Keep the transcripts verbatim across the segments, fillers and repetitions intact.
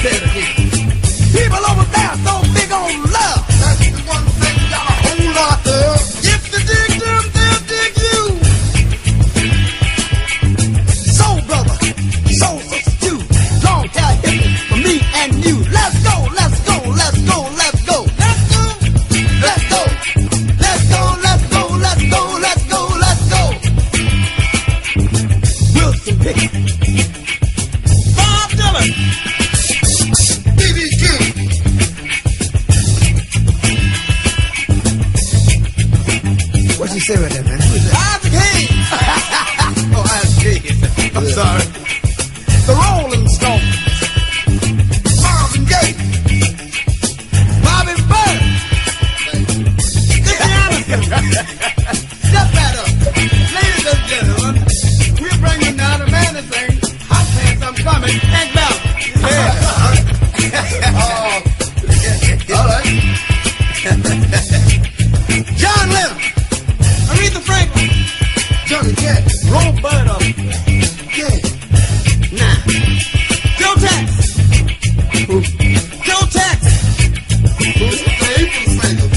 say it again. People over there so big on love. That's the one thing got a whole lot of. If you dig them, they'll dig you. Soul brother, soul sister too. Long hair hippie for me and you. Let's go, let's go, let's go, let's go. Let's go, let's go. Let's go, let's go, let's go, let's go, let's go. Wilson Pickett. Bob Dylan. B B King. What you say with that, man? Isaac Hayes. Oh, Isaac Hayes. I'm sorry. The Rolling Stones. Marvin Gaye. Bobby Bird. Dickie Anderson. Step that up. Ladies and gentlemen, we're bringing down a man that sings Hot Pants, I'm Coming, Hank Ballard. Yeah. Oh. All right. John Lennon. Aretha Franklin. Johnny Cash. Roll Bird up. Yeah. Nah. Joe Tex. Who? Joe Tex. Who's the favorite singer?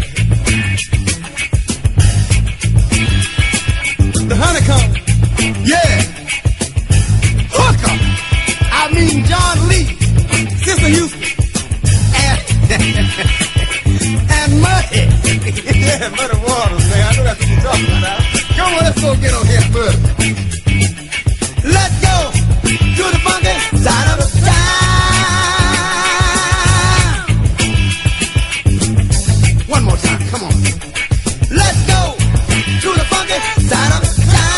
The Honeycomb. Yeah. Hooker. I mean John Lee. Sister Houston. And, and Muddy. Yeah, Muddy Waters, man. I know that's what you're talking about. Come on, let's go get on here, Muddy. Let's go to the funky side of the town. One more time, come on. Let's go to the funky side of the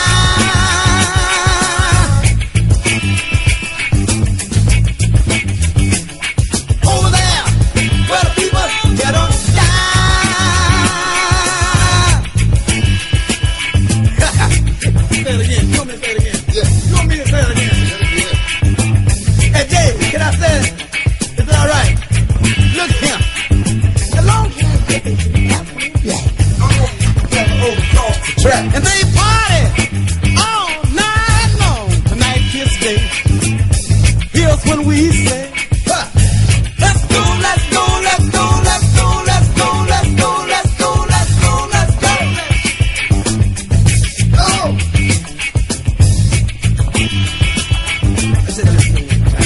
town. Over there, where the people get on down. Say it again. You want me to say it again? Yeah. You want me to say it again? Yeah. Hey, Jay, can I say it? Is it all right? Look at him. The long time yeah. And they party all night long. Tonight, kiss day. Here's when we say, huh. Let's go, let's go, let's go, let's go, let's go, let's go, let's go, let's go, let's go. Go. I said, let's go.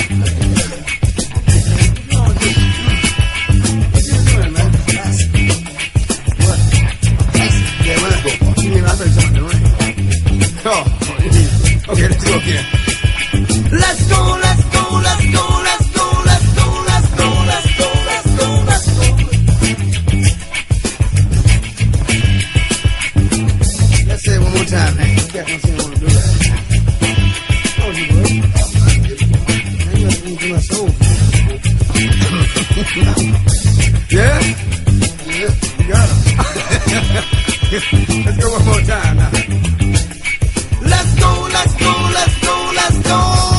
What you doing, man? What? Yeah, let's go. You mean I thought you were talking to rain? Oh, okay, let's go again. Let's go, let's go, let's go, let's go, let's go, let's go, let's go, let's go, let's go. Let's say it one more time, man. You can't see I want to do that. Oh, you would. Man, you have to do my soul. Yeah? Yeah, you got him. Let's go one more time now. Let's go, let's go, let's go, let's go.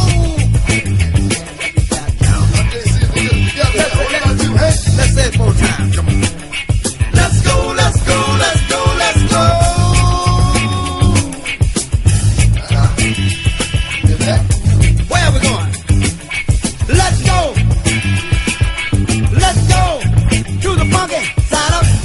Let's say it four times. Come on. Let's go, let's go, let's go, let's go. Where are we going? Let's go. Let's go to the funky side of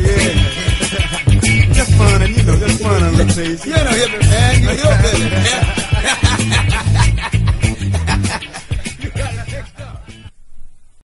Just fun, and you know, just fun on the place. You know, hit me, man. You hit me, man.